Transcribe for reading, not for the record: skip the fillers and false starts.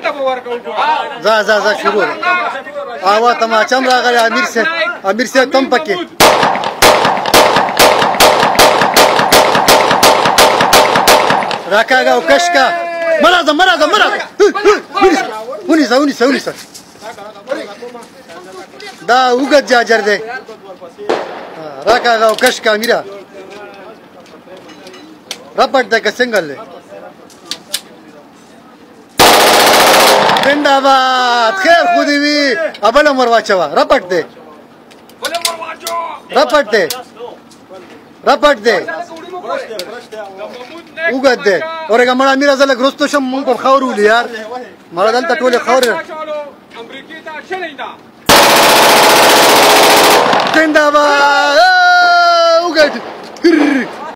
ځه شروع اوا تماچم راغلی امیر صاحب تم پکې راکاږه او کشکه مرازه ونیسه دا اوږد جاجر دی راکاږه او کشکه امیره رپټ دی که سنګل دی زنده‌باد خیر خو دې وي بله ور واچوه رپټ دی اوږد دی اورېږه مړه میره زه لږ وروسته شم مونږ په خاورو ولي یار مړه دلته ټولې خاورې زنده‌باد اوږد